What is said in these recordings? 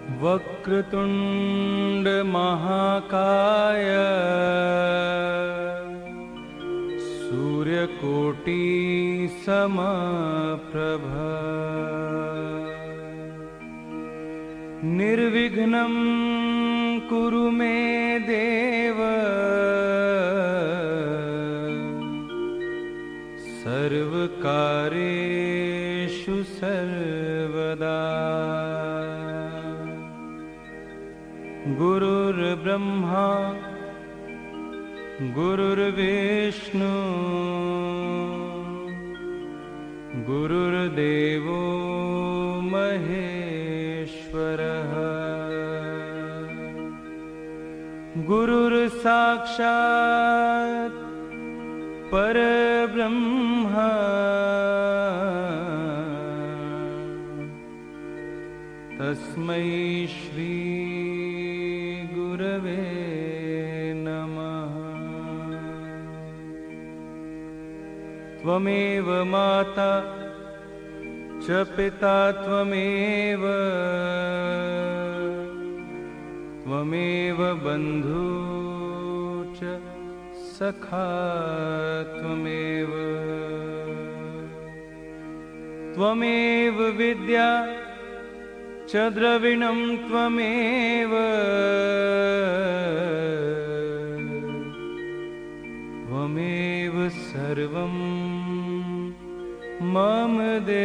वक्रतुंड महाकाय सूर्यकोटि समप्रभ निर्विघ्नं कुरु मे देव सर्वकार्येषु सर्वदा। गुरुर्ब्रह्मा गुरुर्विष्णु गुरुर्देवो महेश्वरः गुरुर्साक्षात् परब्रह्म तस्मै श्री गुरवे नमः। त्वमेव माता च पिता त्वमेव त्वमेव बन्धु च सखा त्वमेव त्वमेव विद्या च द्रविणं त्वमेव त्वमेव सर्वं मम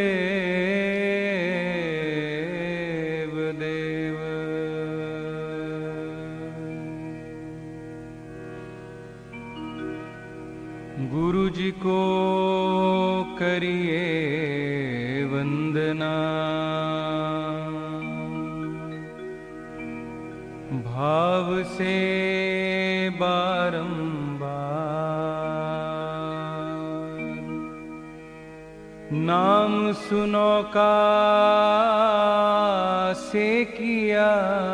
देव देव। गुरु जी को करिए वंदना भाव से बारंबार नाम सुनो का से किया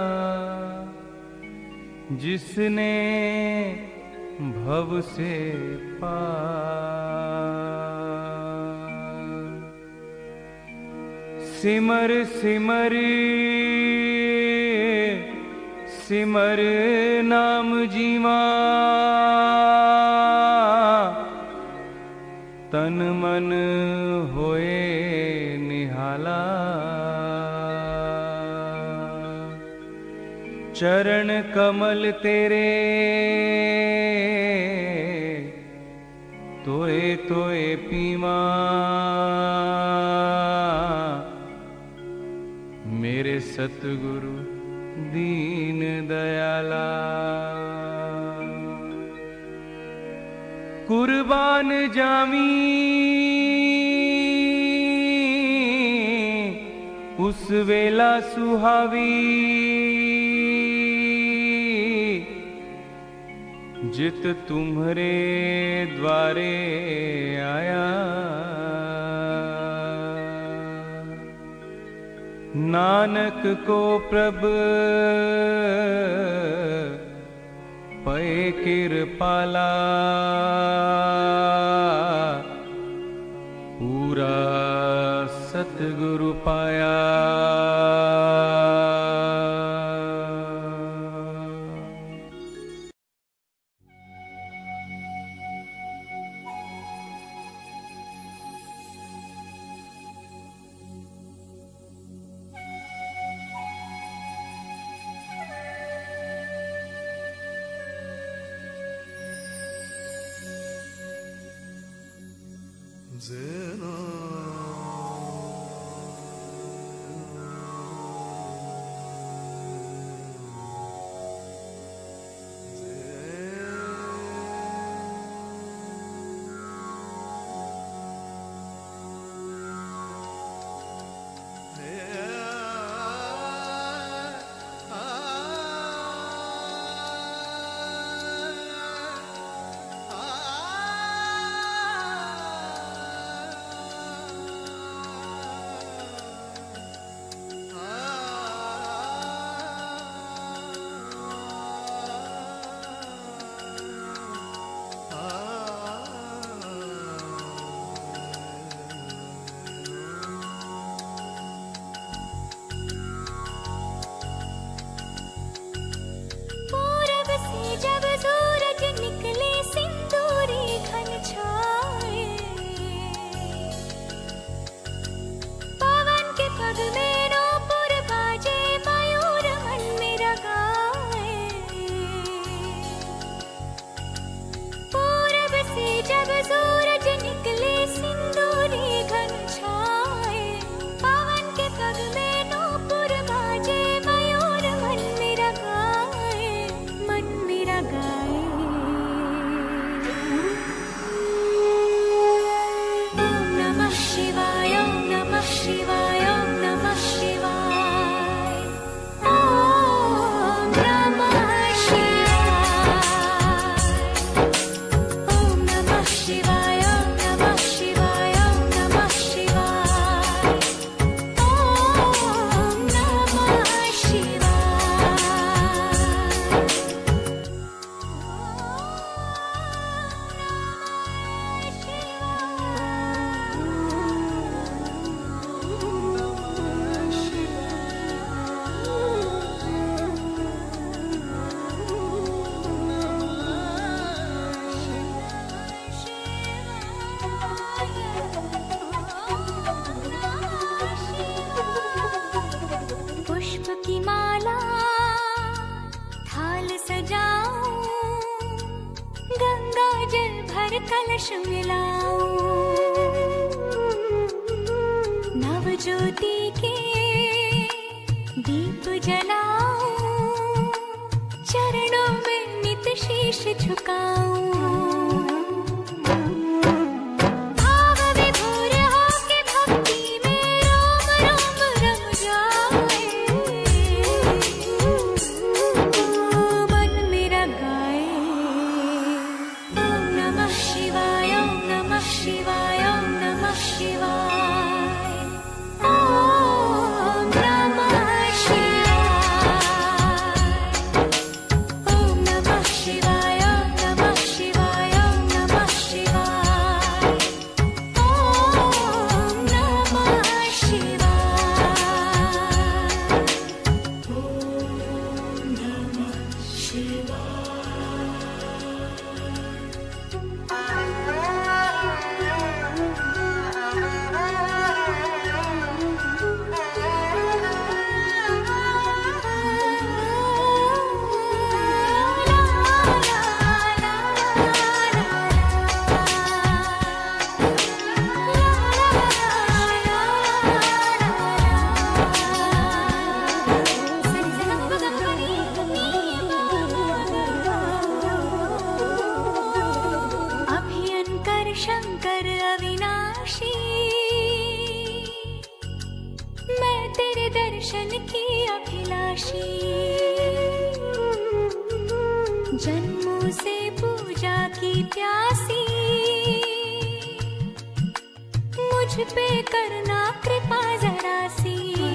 जिसने भव से पार। सिमर सिमर सिमर नाम जीवा तन मन होए निहाला। चरण कमल तेरे तोए तोए पीमा मेरे सतगुरु दीन दयाला। कुर्बान जामी उस वेला सुहावी जित तुम्हारे द्वारे आया। नानक को प्रभ पए कृपाला पूरा सतगुरु पाया। पुष्प की माला थाल सजाऊं, गंगा जल भर कलश मिलाऊं, नव ज्योति के दीप जलाऊं, चरणों में नित शीश झुकाऊं। शंकर अविनाशी, मैं तेरे दर्शन की अभिलाषी, जन्मों से पूजा की प्यासी, मुझ पे करना कृपा जरा सी।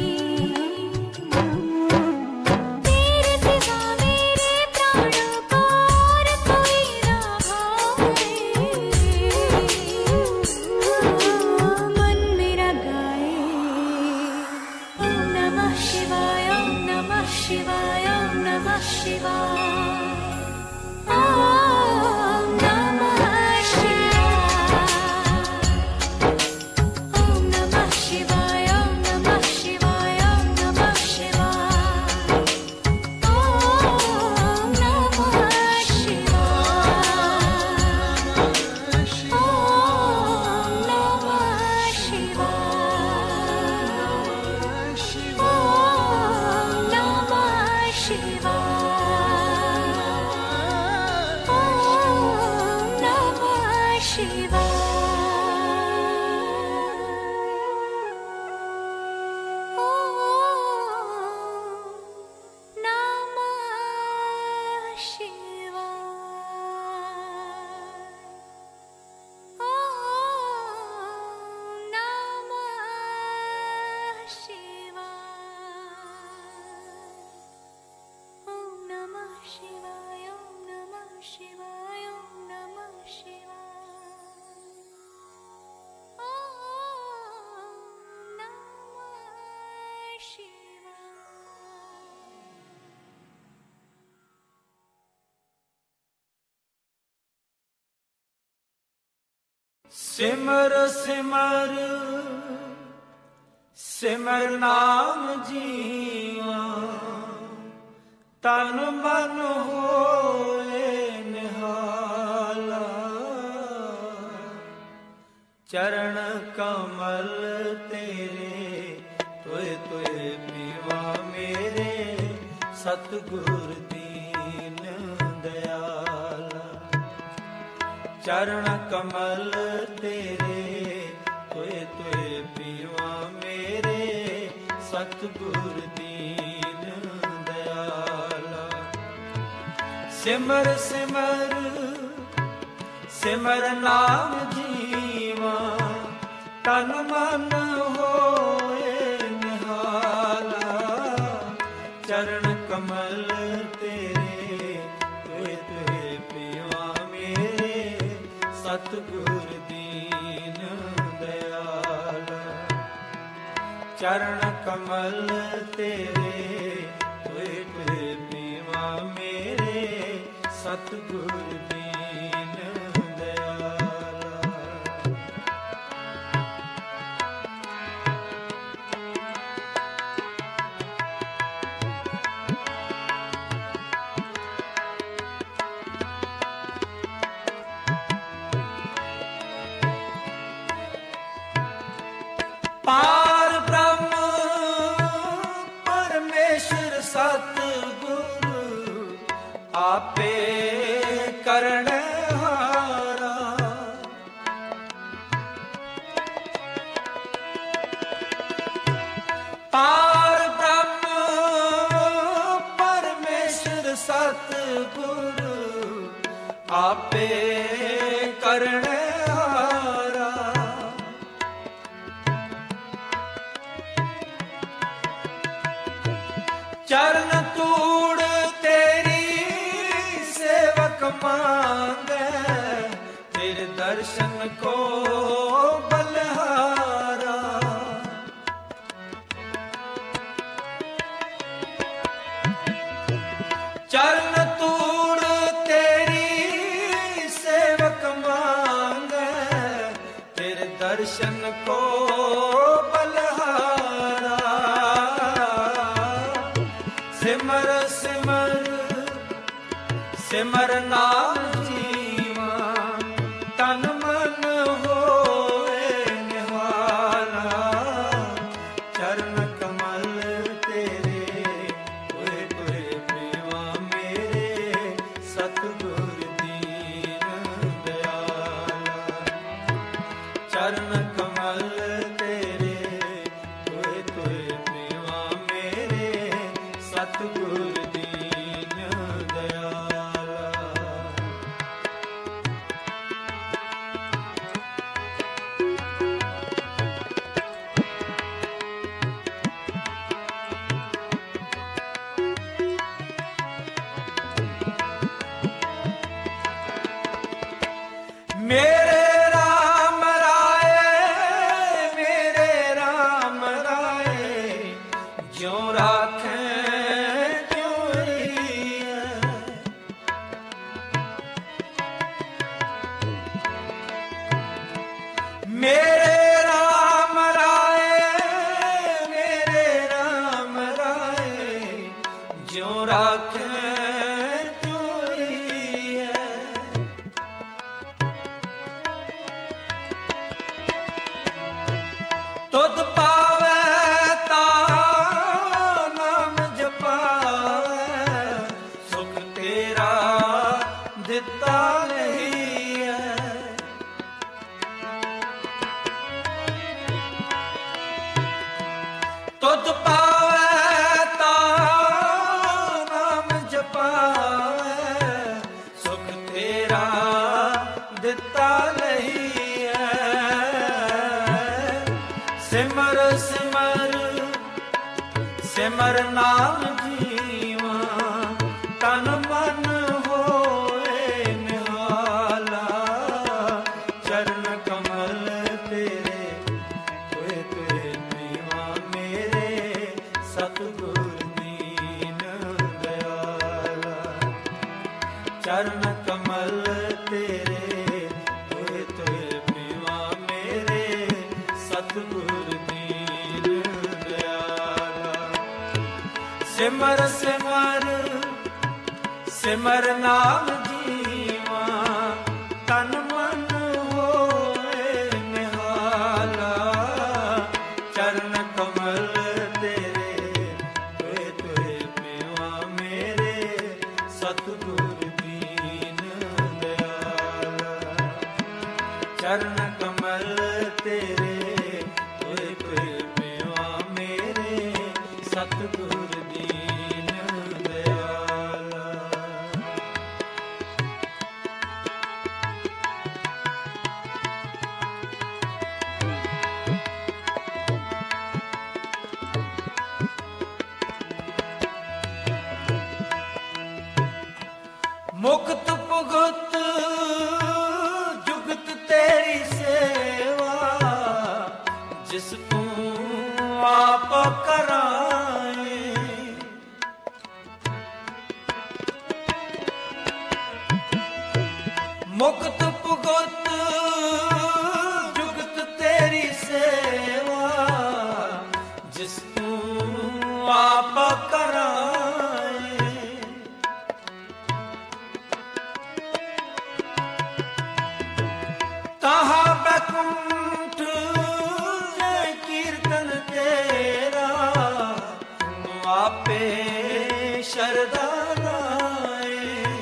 सिमर सिमर सिमर नाम जीवा, तन मन होए निहाला, चरण कमल तेरे तुए तुए पीवा मेरे, सतगुर दीन दयाला। चरण कमल तेरे तुए तुए पीवा मेरे, सतगुर दीन दयाला। सिमर सिमर सिमर नाम जीवा, तन मन होए निहाला, चरण कमल तेरे तुए तुए पीवा मेरे, सतगुर दीन दयाला। चरण कमल तेरे तुए तुए पीवा मेरे, सतगुर दीन दयाला। ਸਤਿਗੁਰੂ ਆਪੇ ਕਰਨ ਹਾਰਾ। ਪਾਰ ਬ੍ਰਹਮ ਪਰਮੇਸ਼ਰ ਸਤਿਗੁਰੂ ਆਪੇ ਕਰਨ ਹਾਰਾ। ਚਰਨ ਤੂੜ ਤੇਰੀ ਸੇਵਕ ਮੰਗੈ, ਤੇਰੇ ਦਰਸ਼ਨ ਕੋ ਬਲਹਾਰਾ। ਚਰਨ ਤੂੜ ਤੇਰੀ ਸੇਵਕ ਮੰਗੈ, ਤੇਰੇ ਦਰਸ਼ਨ ਕੋ ਬਲਹਾਰਾ। ਸਿਮਰ ਸਿਮਰ ਸਿਮਰ ਨਾਮ ਜੀਵਾ, ਤਨ ਮਨ ਹੋਏ ਨਿਹਾਲਾ। ਚਰਨ ਕਮਲ ਤੇਰੇ ਹੋਏ ਹੋਏ ਮੇਵਾ ਮੇਰੇ, ਸਤਿਗੁਰ ਦੀਨ ਦਿਆਲਾ। ਚਰਨ ਕਮਲ ਤੇਰੇ ਹੋਏ ਹੋਏ ਮੇਵਾ ਮੇਰੇ, ਸਤਿਗੁਰ ਦੀਨ ਦਿਆਲਾ। ਮੇਰੇ ਰਾਮ ਰਾਏ, ਮੇਰੇ ਰਾਮ ਰਾਏ, ਜਿਉ ਰਾਖੈ ਤਿਉ ਰਹੀਐ। ਮੇਰੇ ਰਾਮ ਰਾਏ, ਮੇਰੇ ਰਾਮ ਰਾਏ, ਜਿਉ ਰਾਖੈ ਤਿਉ ਰਹੀਐ। ਤੁਧ ਪਾਵੈ ਤਾ ਨਾਮ ਜਪਾਵੈ, ਸੁਖ ਤੇਰਾ ਦਿੱਤਾ ਲਹੀਐ। ਤੁਧ ਪਾਵੈ ਤਾ ਨਾਮ ਜਪਾਵੈ, ਸੁਖ ਤੇਰਾ ਦਿੱਤਾ ਲਹੀਐ। ਸਿਮਰ ਸਿਮਰ ਸਿਮਰ ਨਾਮ ਜੀਵਾ, ਤਨ ਮਨ ਹੋਏ ਨਿਹਾਲਾ। ਚਰਨ ਕਮਲ ਤੇਰੇ ਹੋਏ ਹੋਏ ਮੇਵਾ ਮੇਰੇ, ਸਤਿਗੁਰ ਦੀਨ ਦਿਆਲਾ। ਚਰਨ ਕਮਲ ਤੇਰੇ ਹੋਏ ਹੋਏ ਮੇਵਾ ਮੇਰੇ, ਸਤਿਗੁਰ ਦੀਨ ਦਿਆਲਾ। ਸਿਮਰ ਸਿਮਰ ਸਿਮਰ ਨਾਮ ਜੀਵਾ, ਤਨ ਮਨ ਹੋਏ ਨਿਹਾਲਾ। ਚਰਨ ਕਮਲ ਤੇਰੇ ਹੋਏ ਹੋਏ ਮੇਵਾ ਮੇਰੇ, ਸਤਿਗੁਰ ਦੀਨ ਦਿਆਲਾ। ਚਰਨ ਕਮਲ ਤੇਰੇ ਹੋਏ ਹੋਏ ਮੇਵਾ ਮੇਰੇ, ਸਤਿਗੁਰ ਦੀਨ ਦਿਆਲਾ। ਮੁਕਤ ਭੁਗਤ ਜੁਗਤ ਤੇਰੀ ਸੇਵਾ, ਜਿਸ ਤੂੰ ਆਪ ਕਰਾਏ। ਮੁਕਤ ਭੁਗਤ ਜੁਗਤ ਤੇਰੀ ਸੇਵਾ, ਜਿਸ ਤੂੰ ਆਪ ਕਰਾਏ। ਸ਼ਰਦਾ ਨਾਏ।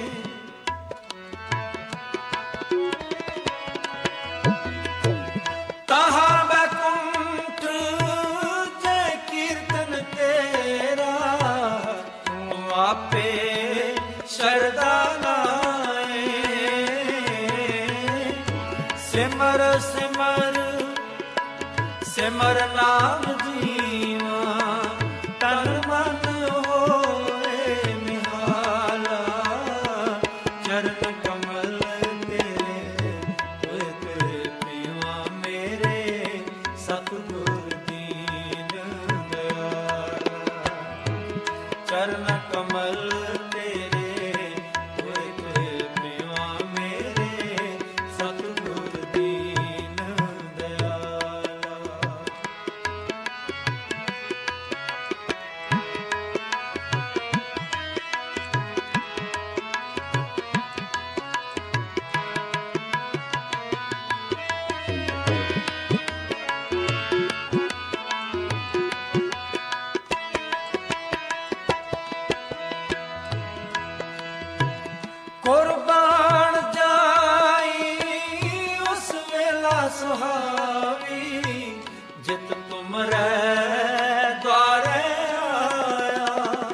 ਤਾਹਾ ਬੈਕੁੰਠ ਜੈ ਕੀਰਤਨ ਤੇਰਾ, ਤੂੰ ਆਪੇ ਸ਼ਰਦਾ ਨਾਏ। ਸਿਮਰ ਸਿਮਰ ਸਿਮਰ ਨਾਮ ਜੀਵਾ, ਤਨ ਮਨ ਹੋਏ ਨਿਹਾਲਾ। ਚਰਨ ਕਮਲ ਤੇਰੇ ਹੋਏ ਤੇ ਪੀਵਾ ਮੇਰੇ, ਸਤਿਗੁਰ ਦੀਨ ਦਇਆਲਾ। ਚਰਨ ਕਮਲ ਤੇਰੇ ਹੋਏ ਤੇ ਪੀਵਾ ਮੇਰੇ, ਸਤਿਗੁਰ ਦੀਨ ਦਇਆਲਾ। ਕੁਰਬਾਨ ਜਾਈ ਉਸ ਵੇਲਾ ਸੁਹਾਵੀ, ਜਿਤ ਤੁਮਰੇ ਦੁਆਰੇ ਆਇਆ।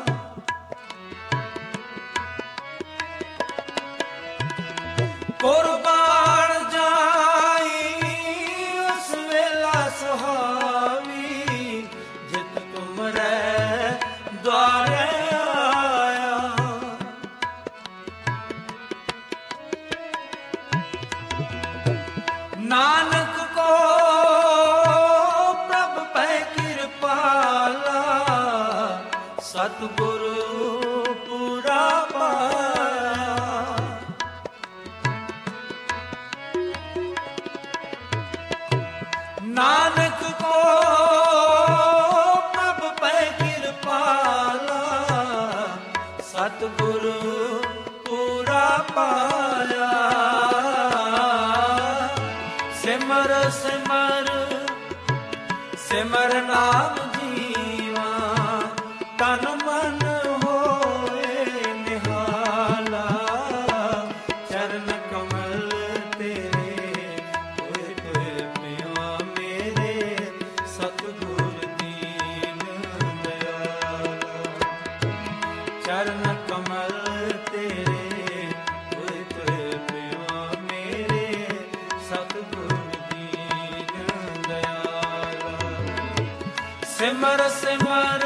ਕੁਰਬਾਨ ਜਾਈ ਉਸ ਵੇਲਾ ਸੁਹਾਵੀ, ਜਿਤ ਤੁਮਰੇ ਦੁਆਰੇ ਆਇਆ। ਨਾਨਕ ਕੋ ਪ੍ਰਭ ਪੈ ਕਿਰਪਾਲਾ, ਸਤਿਗੁਰੂ ਪੂਰਾ ਪਾਇਆ। ਨਾਨਕ ਕੋ ਪ੍ਰਭ ਪੈ ਕਿਰਪਾਲਾ, ਸਤਿਗੁਰੂ ਪੂਰਾ ਪਾਇਆ। ਸਿਮਰ ਸਿਮਰ ਸਿਮਰ ਨਾਮ ਜੀਵਾ, ਤਨ ਮਨ ਹੋਏ ਨਿਹਾਲਾ। ਚਰਨ ਕਮਲ ਤੇਰੇ ਹੋਏ ਤੇ ਪੀਵਾ ਮੇਰੇ, ਸਤਿਗੁਰ ਦੀਨ ਦਇਆਲਾ। ਚਰਨ ਕਮਲ ਤੇਰੇ ਹੋਏ ਤੇ ਪੀਵਾ ਮੇਰੇ, ਸਤਿਗੁਰ ਦੀਨ ਦਇਆਲਾ। ਸਿਮਰ ਸਿਮਰ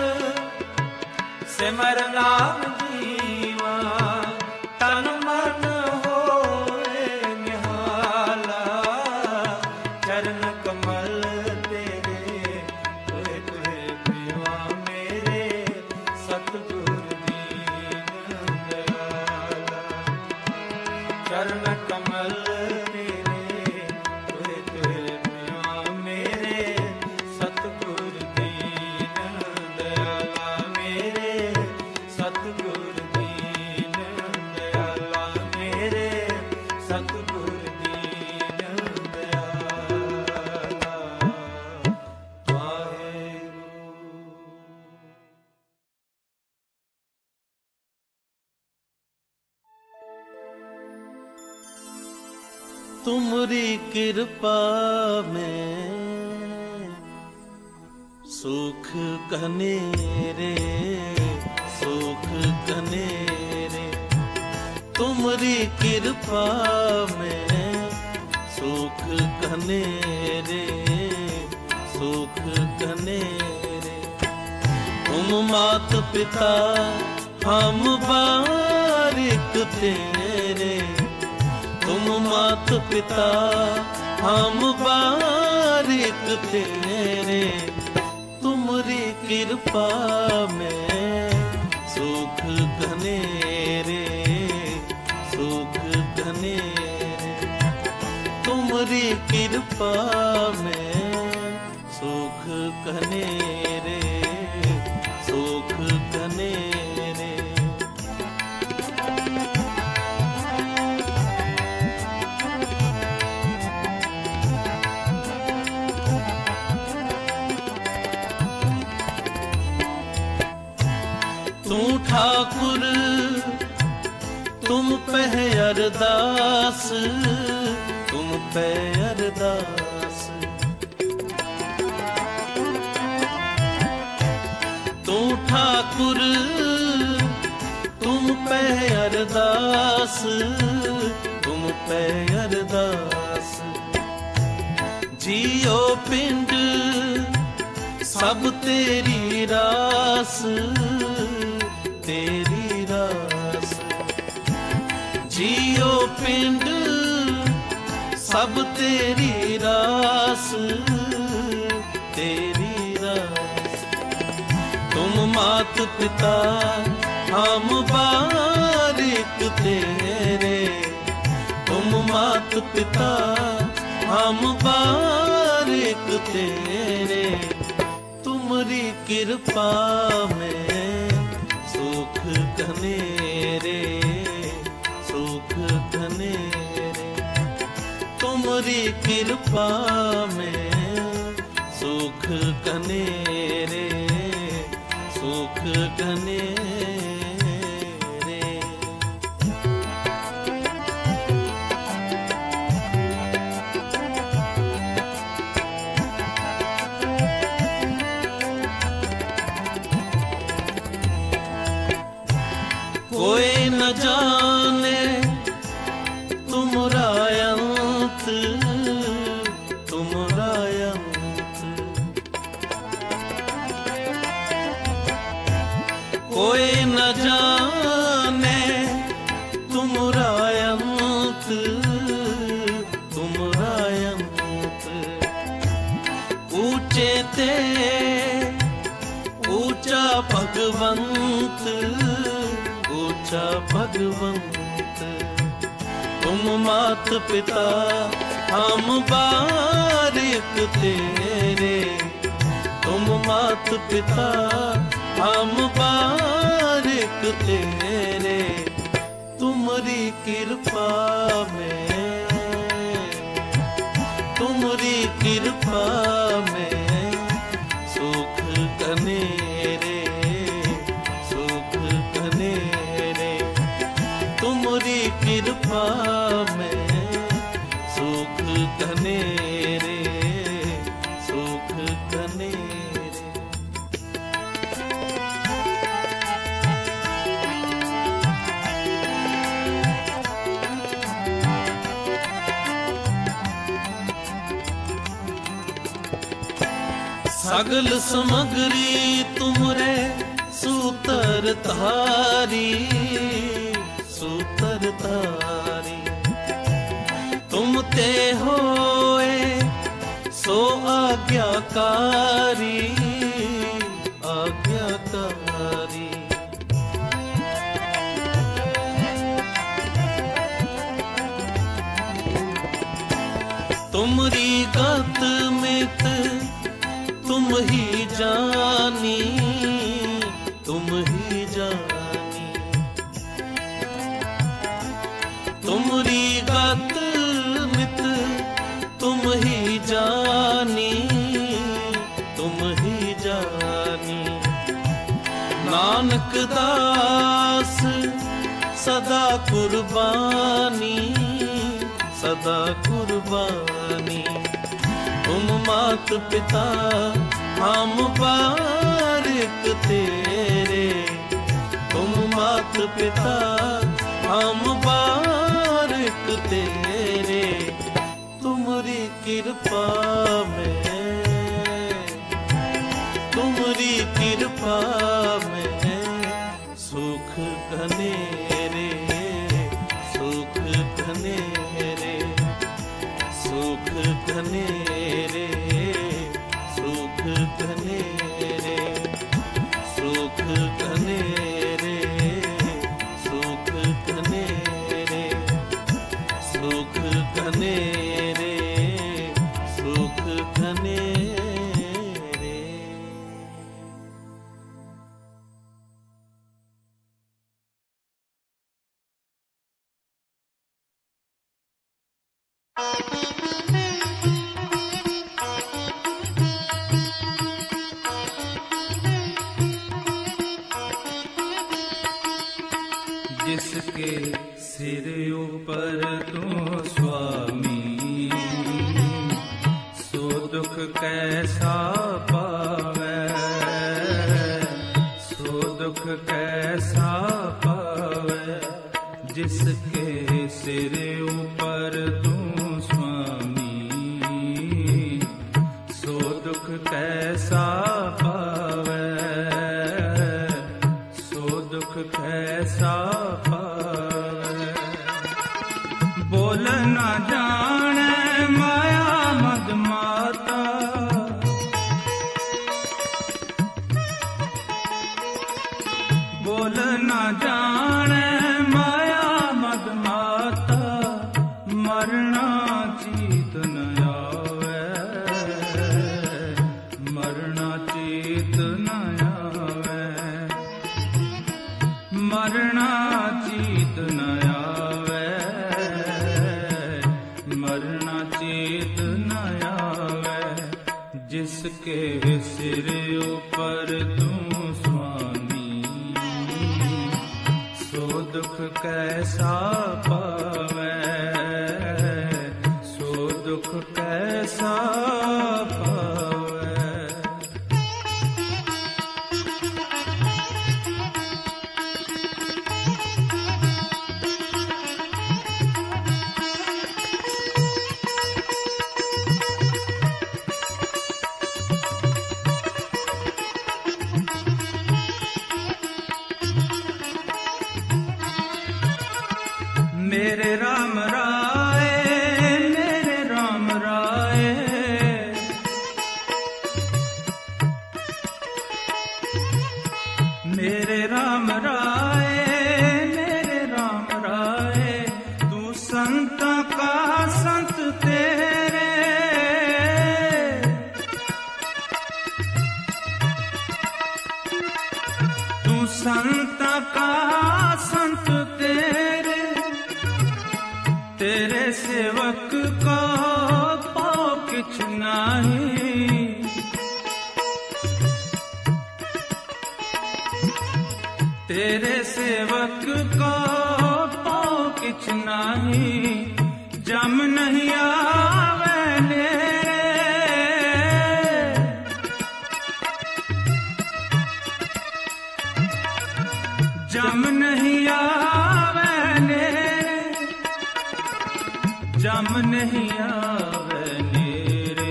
ਸਿਮਰ ਨਾਮ ਜੀਵਾ, ਤਨ ਮਨ ਹੋਏ ਨਿਹਾਲਾ। ਚਰਨ ਕਮਲ ਤੇਰੇ ਹੋਏ ਤੇ ਪੀਵਾ ਮੇਰੇ, ਸਤਿਗੁਰ ਦੀਨ ਦਇਆਲਾ। ਚਰਨ ਕਮਲ ਤੇਰੇ ਹੋਏ ਤੇ ਪੀਵਾ ਮੇਰੇ, ਸਤਿਗੁਰ ਦੀਨ ਦਇਆਲਾ। ਮੇਰੇ ਸਤਿਗੁਰ ਦੀਨ ਦਇਆਲਾ, ਮੇਰੇ ਸਤਿਗੁਰ ਦੀਨ ਦਇਆਲਾ। ਵਾਹਿਗੁਰੂ। तुमरी कृपा में सुख कनेरे, सुख कनेरे। तुमरी कृपा में सुख कनेरे, सुख कनेरे। तुम मात पिता हम बारिक तेरे, तुम मात पिता हम बारिक तेरे। तुमरी कृपा में सुख घनेरे, सुख घनेरे। तुमरी कृपा में सुख घनेरे, सुख घनेरे। ठाकुर तुम पे अरदास, तुम पे अरदास। तू ठाकुर तुम पे अरदास, तुम पे अरदास। जियो पिंड सब तेरी रास, तेरी रास। जियो पिंड सब तेरी रास, तेरी रास। तुम मात पिता हम बारिक तेरे, तुम मात पिता हम बारिक तेरे। तुमरी कृपा में सुख घनेरे, सुख घनेरे। तुमरी कृपा में सुख घनेरे, सुख घनेरे। कोई न जाने तुमरा अंत, तुमरा अंत। कोई न जाने तुमरा अंत, तुमरा अंत। ऊंचे ते ऊंचा भगवंत, ऊंचा भगवंत। तुम मात पिता हम बारिक तेरे, तुम मात पिता हम बारिक तेरे। तुमरी कृपा में, तुमरी कृपा में सुख घनेरे, सुख घनेरे। तुमरी कृपा में सुख घनेरे, सुख घनेरे। सगल समग्री तुमरे सूतर धारी, सूतर धारी। तुम ते होए सो आज्ञाकारी, आज्ञाकारी। तुमरी गत मित तुम ही जानी, तुम ही जानी। तुमरी गत मित तुम ही जानी, तुम ही जानी। नानक दास सदा कुर्बानी, सदा कुर्बानी। तुम मात पिता हम बारिक तेरे, तुम मात पिता हम बारिक तेरे। तुमरी कृपा में, तुमरी कृपा में सुख घनेरे, सुख घनेरे, सुख घनेरे, सुख घनेरे, सुख घनेरे, सुख घनेरे, सुख घनेरे, सुख घनेरे। जिसके सिर ऊपर तू स्वामी, सो दुख कैसा पावे, सो दुख कैसा पावे। जिसके सिर ऊपर तू स्वामी, सो दुख कैसा पावे, सो दुख कैसा पावे। बोल न जाने माया मद माता, बोल न जाने माया मद माता, मरना चीत न आवे, मरना चीत न आवे, मरना चीत न आवे, मरना चीत न आवे। जिसके सिर ऊपर तू स्वामी, सो दुख कैसा पावे, सो दुख कैसा पावे। मेरे राम राय, मेरे राम राय, मेरे राम राय, मेरे राम राय। तू संत का संत तेरे, तू संत का संत तेरे, तेरे सेवक को पाओ किछ नाही, तेरे सेवक को पाओ किछ नाही। जम नहीं आवे नेरे, जम नहीं आवे नेरे, जम नहीं आवे नेरे,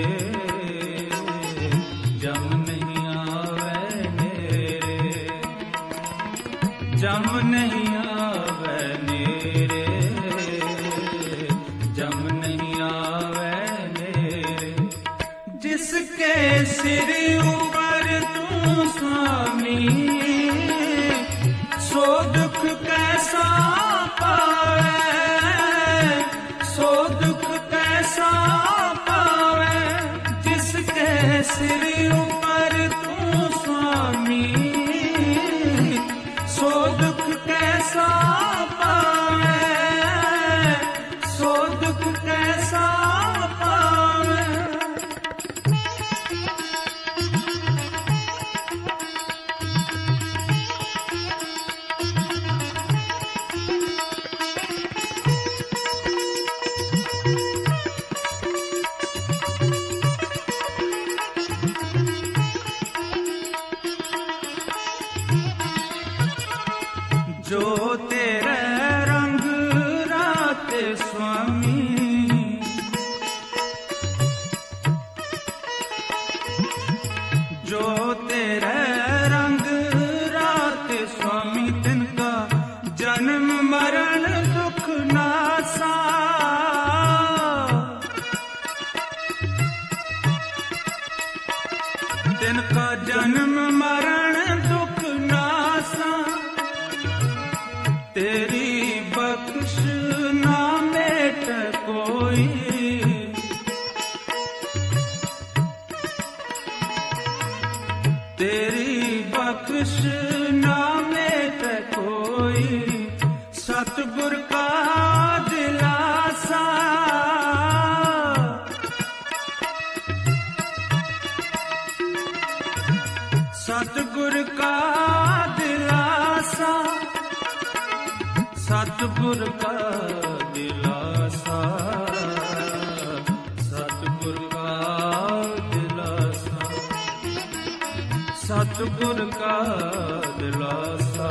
जम नहीं आवे नेरे, जम नहीं आवे नेरे, जम नहीं आवे नेरे। जिसके सिर ऊपर तू स्वामी, सो दुख कैसा पावे, सो दुख कैसा पावे। जिसके सिर ऊपर तू स्वामी, सो दुख कैसा पावे, सो दुख कैसा पावे। जो तेरे रंग रात स्वामी, जो तेरे रंग रात स्वामी। तिनका जन्म मरण दुख नासा, तिनका जन्म मरण दुख नासा। तेरी बख्श ना मेट कोई, तेरी बख्श ना मेट सतगुर का दिलासा, सतगुर का दिलासा, सतगुर का दिलासा,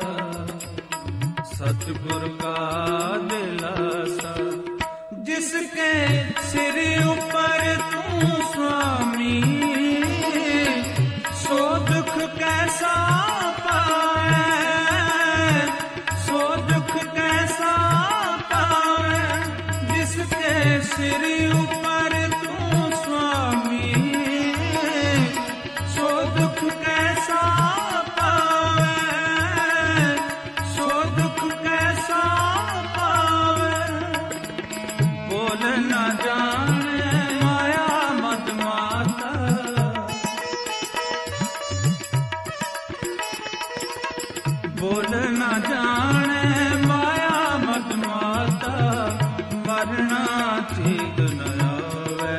सतगुर का दिलासा। जिसके सिर ऊपर तू स्वामी, सो दुख कैसा पाए, सो दुख कैसा पाए। जिसके सिर ऊपर तू स्वामी, सो दुख कैसा पावे, सो दुख कैसा पावे। बोल न जाने माया मद माता, बोल न जाने माया मद माता। मरना चीत न आवे,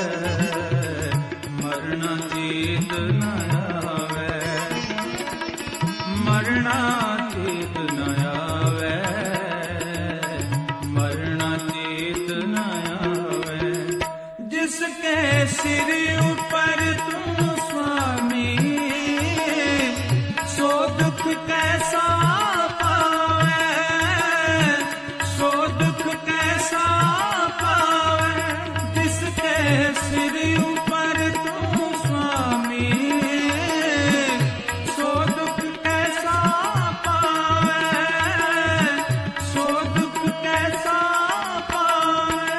मरना चीत न आवे, मरना चीत न आवे, मरना चीत न आवे। जिसके सिर ऊपर तू स्वामी, सो दुख कैसा पावे, सो दुख कैसा पावे। जिसके सिर ऊपर तू स्वामी, सो दुख कैसा पावे, सो दुख कैसा पावे।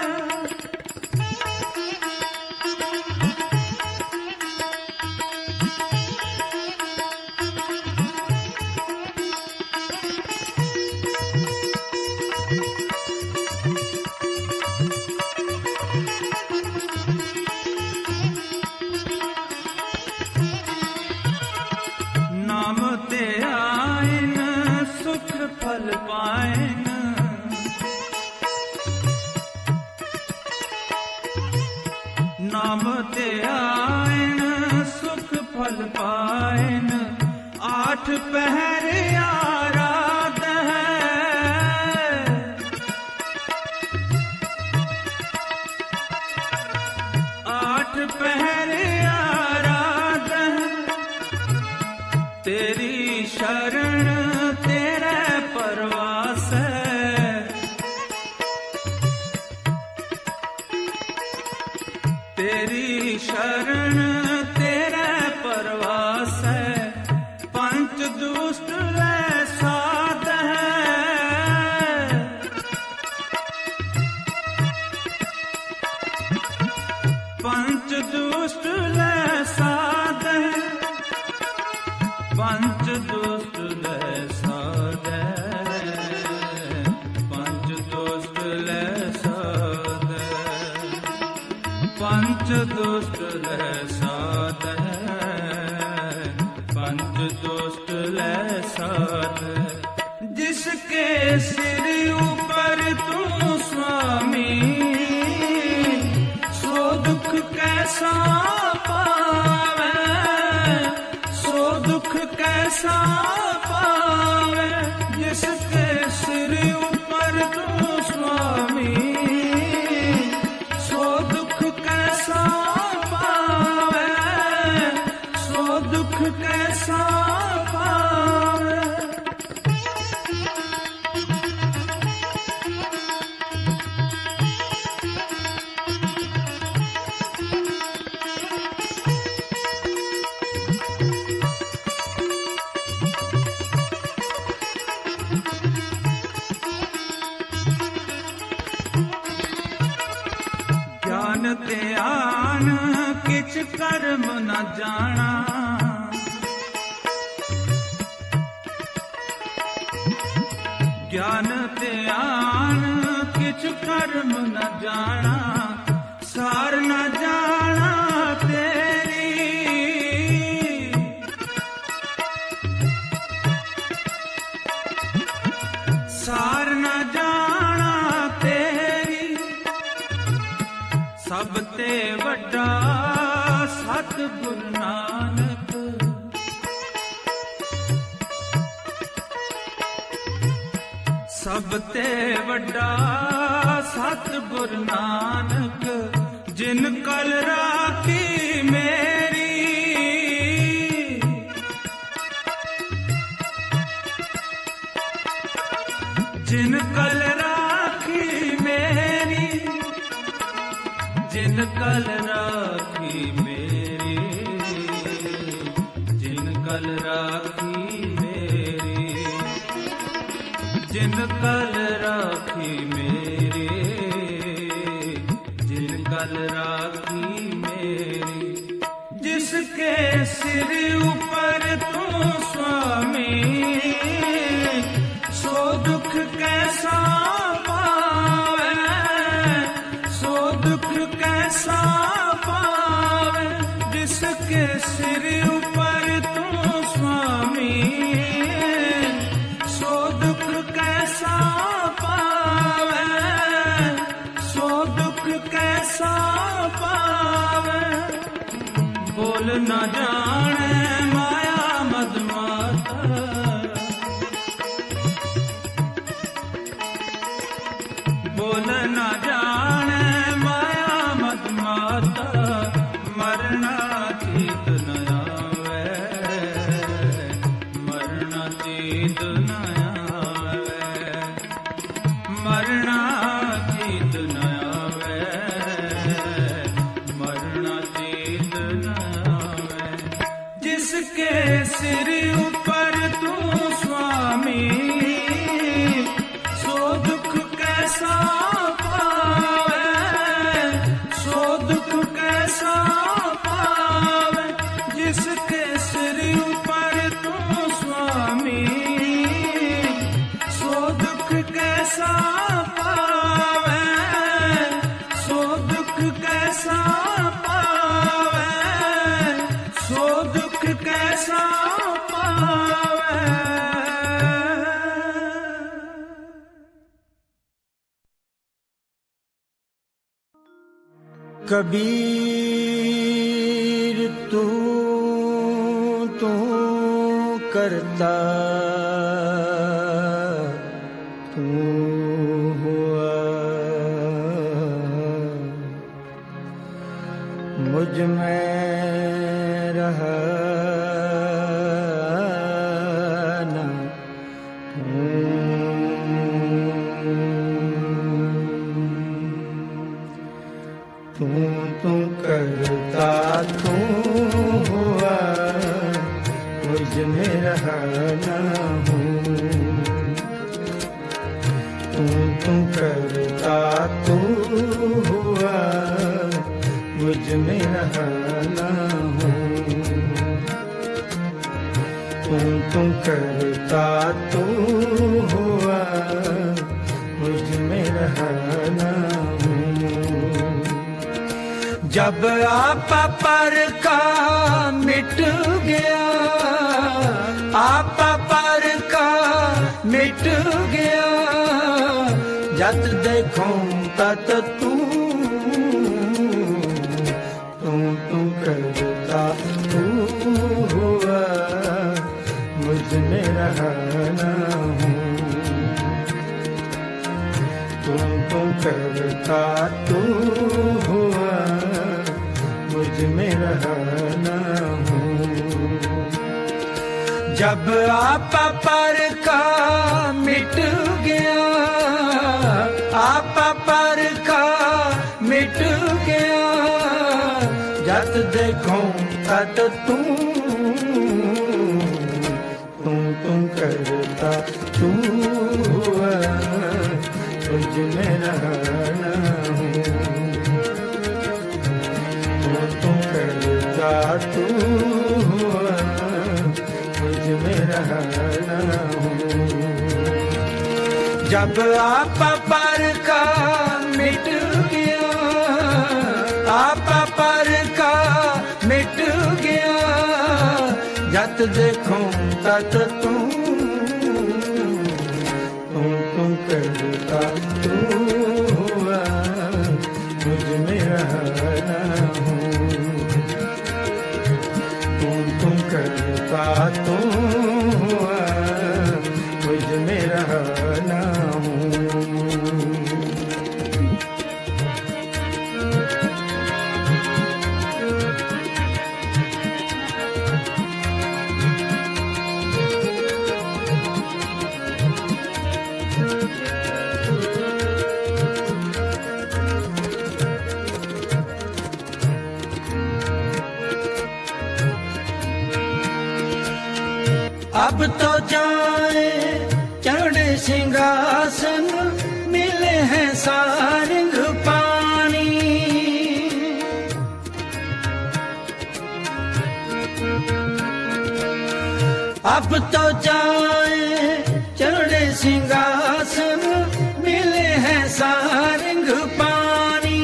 नाम ते आयन सुख फल पायन, नाम ते आयन सुख फल पायन। आठ पहर आराध है, आठ पहर आराध है। तेरी शरण तेरे परवास है, तेरी शरण तेरे परवास है। पंच दुष्ट ले साध है, पंच दुष्ट ले साध है, पंच दुष्ट ले साध है, पंच दुष्ट ले साध है, पंच दुष्ट ले साध है, पंच दुष्ट ले साध है। जिसके सिर ऊपर तू स्वामी, सो दुख कैसा पावे, सो दुख कैसा पावे। जिसके सिर ऊपर तू स्वामी, सो दुख कैसा पावे, सो दुख कैसा पावे। ज्ञान ते आन किछ कर्म न जाना, ज्ञान ते आन किछ कर्म न जाना। सार न जाना तेरी, सार न जाना तेरी। सब ते वड्डा सतगुर नानक, ਸਭ ਤੇ ਵੱਡਾ ਸਤਿਗੁਰ ਨਾਨਕ, ਜਿਨ ਕਲ ਰਾਖੀ ਮੇਰੀ। ਜਿਨ ਕਲ ਰਾਖੀ ਮੇਰੀ, ਜਿਨ ਕਲ ਰਾਖੀ ਮੇਰੀ, ਜਿਨ ਕਲ ਰਾਖੀ ਮੇਰੀ, ਜਿਨ ਕਲ ਰਾਖੀ ਮੇਰੀ, ਜਿਨ ਕਲ ਰਾਖੀ ਮੇਰੀ। जिसके सिर ऊपर तू स्वामी, सो दुख कैसा पावे, सो दुख कैसा पावे। जिसके सिर ऊपर तू स्वामी, सो दुख कैसा पावे, सो दुख कैसा पावे। बोल न जाने माया मद माता, बोल न जाने माया मद माता। मरना चीत न आवे, मरना चीत न आवे, मरना चीत न आवे, मरना चीत न आवे। जिसके सिर ऊपर तू स्वामी, सो दुख कैसा पावे, सो दुख कैसा पावे। जिसके सिर ऊपर तू स्वामी, सो दुख कैसा पावे, सो दुख कैसा पावे, सो दुख कैसा पावे। कबीर तू करता तू हुआ, मुझ में रहा ना तू करता तू हुआ, मुझ में रहा ना हूँ। तू करता तू हुआ, मुझ में रहा ना हूँ। तू करता तू हुआ, मुझ में रहा ना हूँ। जब आपा पर का मिट गया, आपा पर का मिट गया। जत देखूं तत तू करता तू हुआ, मुझ में रहा ना हूँ। तू करता तू हुआ, मुझ में रहा ना हूँ। जब आपा पर का मिट गया, आपा पर का मिट गया। जत देखूं तत तू करता तू हुआ, मुझ में रहा ना हूँ। तू करता तू हुआ, मुझ में रहा ना हूँ। जब आपा पर का मिट गया, आपा पर का मिट गया। जत देखूं तत तू करता तू हुआ, मुझ में रहा ना हूँ। तू करता तू हुआ, मुझ में रहा ना हूँ। अब तो जाए चढ़े सिंहासन, मिले हैं सारंग पानी। अब तो जाए चढ़े सिंहासन, मिले हैं सारंग पानी।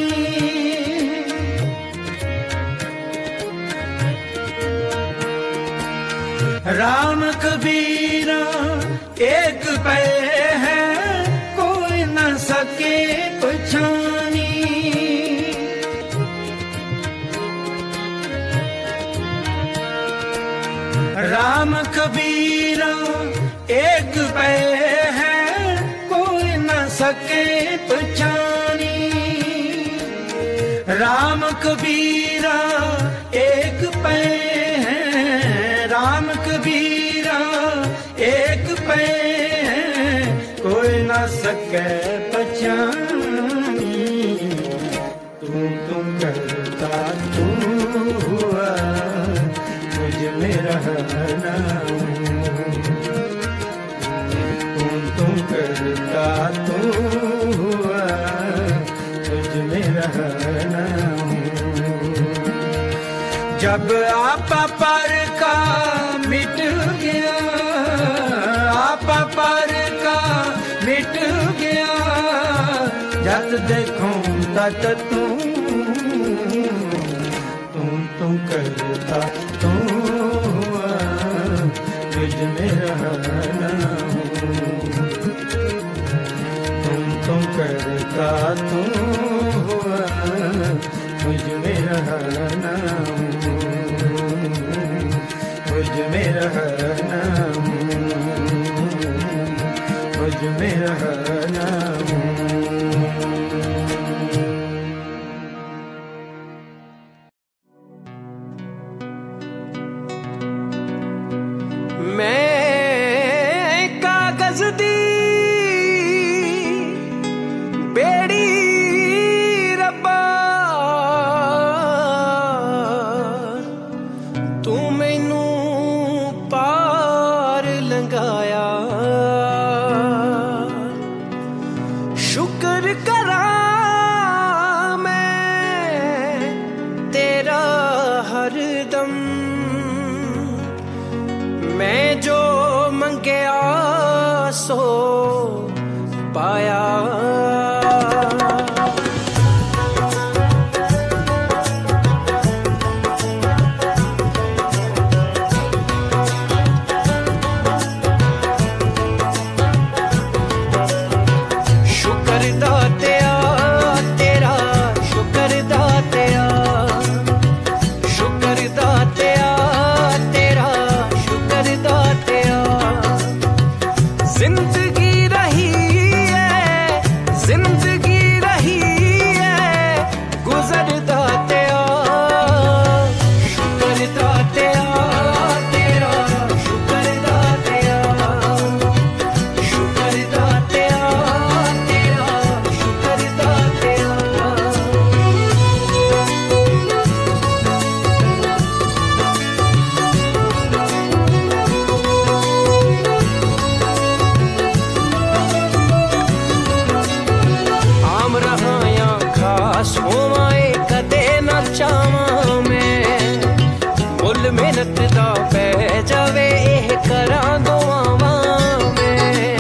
राम कबीरा एक पे है, कोई न सके पहचानी। राम कबीरा एक पे है, कोई न सके पहचानी। राम कबीरा एक पे है, राम कबीरा एक पे है, कोई न सके पहचानी। तुम करता तू हुआ, मुझ में रहना तुम करता तू हुआ, मुझ में रहना। जब आपा पर का मिट गया, आपा पर का मिट गया, जब देखूं तत तुम करता तू हुआ, मुझ में रहना। तुम करता तू हुआ, मुझ में रहना। मुझ में रहना, मुझ में रहना। मैं कागज दी बेड़ी रब्बा, तू मैनू पार लंघाया। शुक्र करा मैं तेरा हरदम, मैं जो मंगया सो पाया। शुक्र दातिया तेरा, शुक्र दातिया, शुक्र दातिया तेरा, शुक्र दातिया। जिंदगी रही है, जिंदगी रही है, गुजर दातिया। शुक्र दातिया तेरा, शुक्र दातिया, शुक्र दातिया तेरा, शुक्र दातिया। आम रहा या खास होवाए कदे ना चावां मैं, मुल मेहनत दा पै जावे एह करां दुआवां मैं।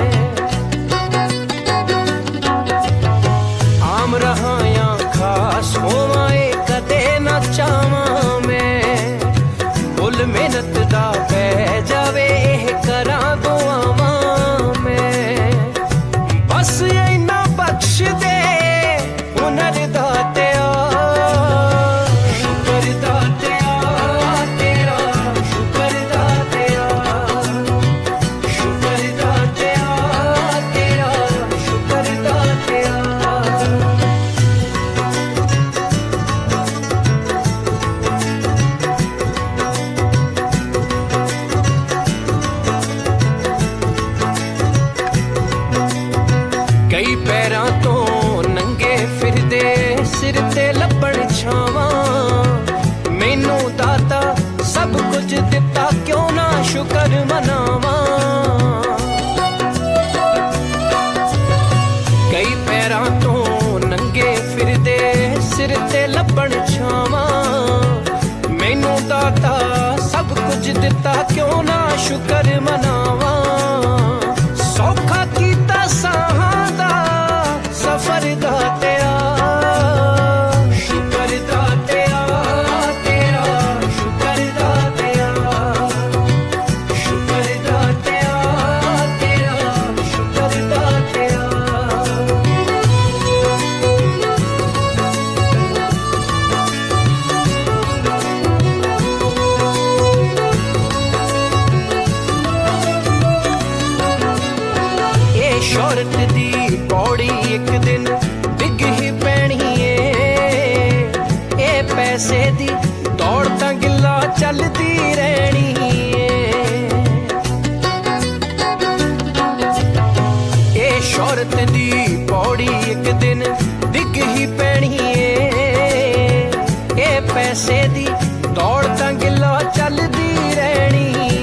आम रहा या खास होवाए कदे ना चावां मैं, मुल मेहनत दा पै जावे एह करां दुआवां मैं। बस इन्ना बख्श दे हुनर दातिया। शुक्र दातिया तेरा, शुक्र दातिया, शुक्र दातिया तेरा, शुक्र दातिया। कई पैरां तो नंगे फिरदे, सिर ते लब्बण छावां। मैनू दाता सब कुछ दिता, क्यों ना शुक्र मनावां। बन छावां। मैनू दाता सब कुछ दिता, क्यों ना शुक्र मनावां। सौखा कीता साहां दा सफर दातिया, शुक्र दातिया तेरा, शुक्र दातिया, शुक्र दातिया तेरा, शुक्र दातिया। शौहरत दी पौड़ी एक दिन डिग ही पैनी ए पैसे दी दौड़ तां गिला चलदी रहनी ए शौहरत दी पौड़ी एक दिन डिग ही पैनी ए पैसे दी दौड़ तां गिला चलदी रहनी।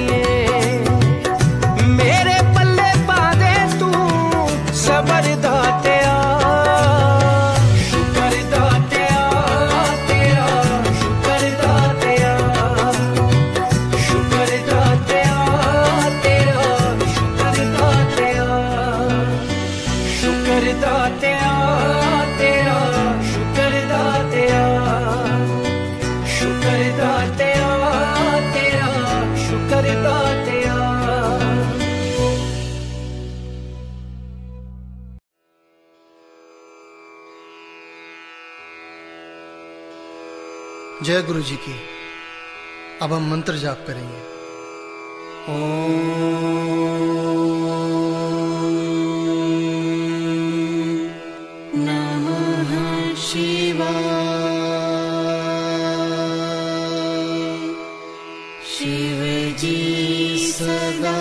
सबर दातिया, शुक्र दातिया तेरा, शुक्र दातिया, शुक्र दातिया तेरा, शुक्र दातिया, शुक्र दातिया तेरा, शुक्र दातिया, शुक्र दातिया तेरा, शुक्र दातिया। जय गुरु जी की। अब हम मंत्र जाप करेंगे। ओम नमः शिवाय, शिव जी सदा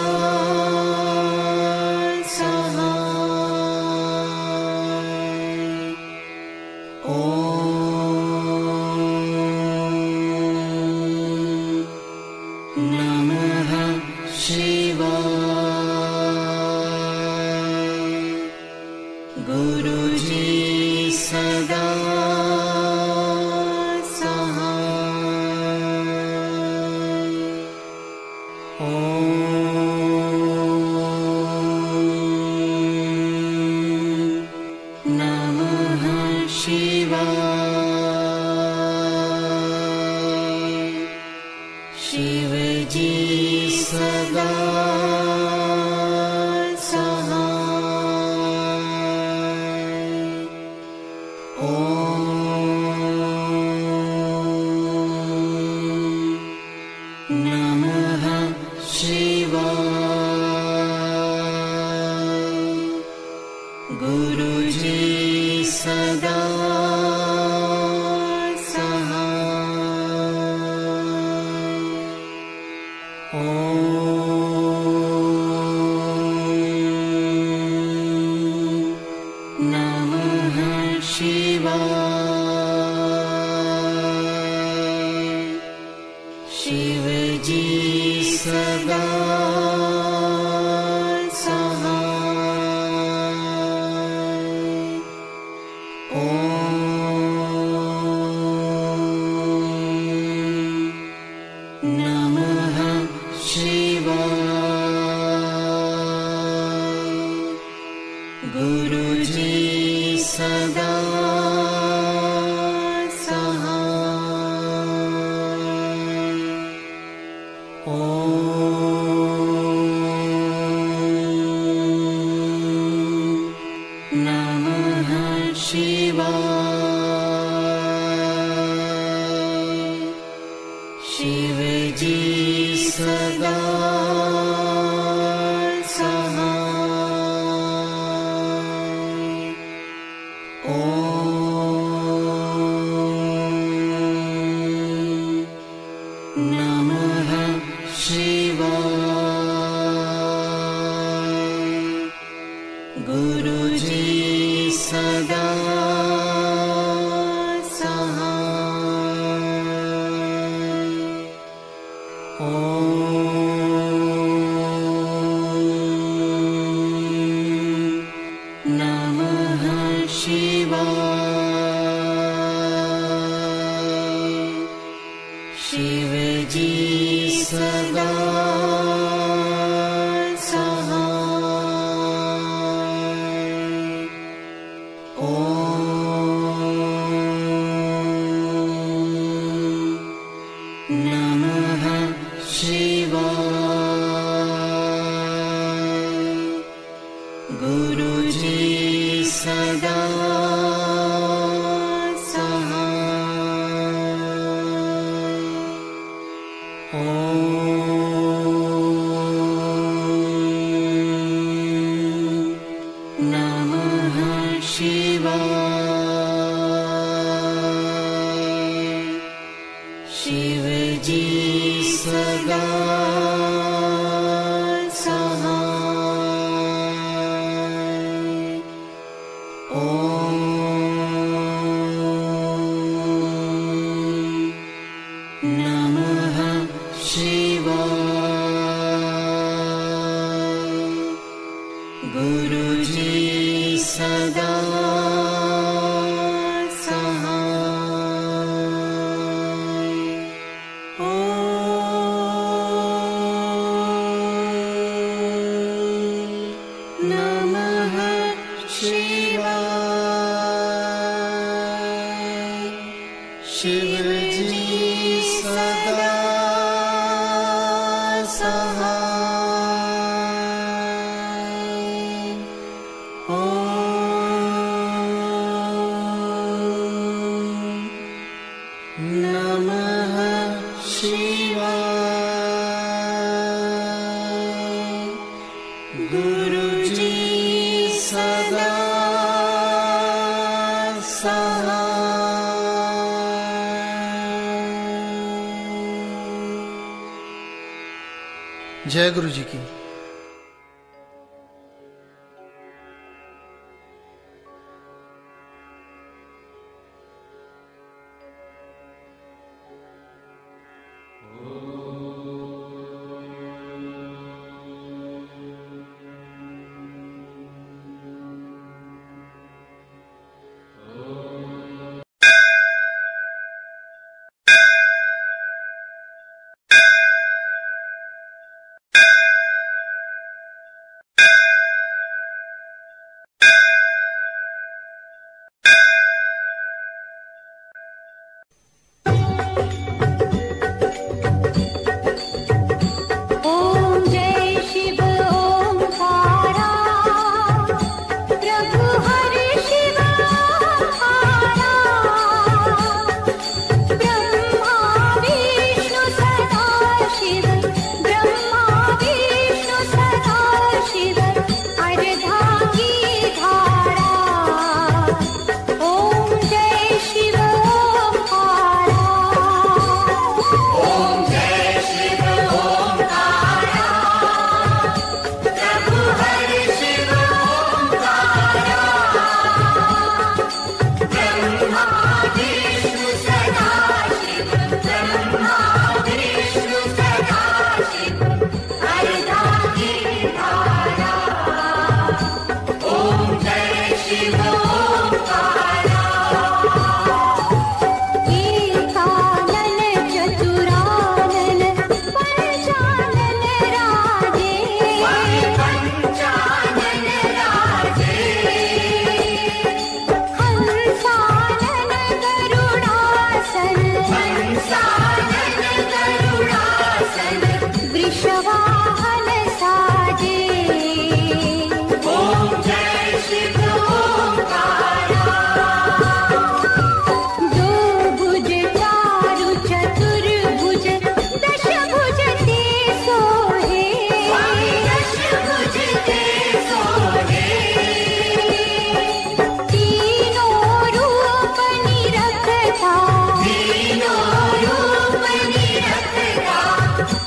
ओम गुरु जी सदा जय गुरु जी की।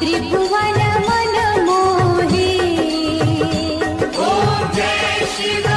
त्रिभुवन मन मोहे। ओम जय शिव।